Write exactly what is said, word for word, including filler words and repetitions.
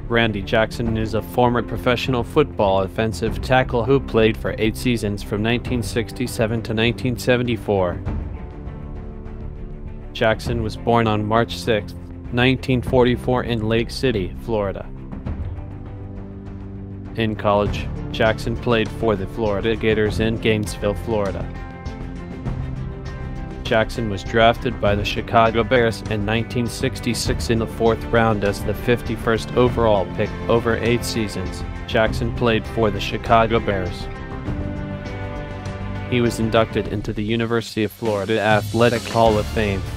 Randy Jackson is a former professional football offensive tackle who played for eight seasons from nineteen sixty-seven to nineteen seventy-four. Jackson was born on March sixth, nineteen forty-four in Lake City, Florida. In college, Jackson played for the Florida Gators in Gainesville, Florida. Jackson was drafted by the Chicago Bears in nineteen sixty-six in the fourth round as the fifty-first overall pick. Over eight seasons, Jackson played for the Chicago Bears. He was inducted into the University of Florida Athletic Hall of Fame.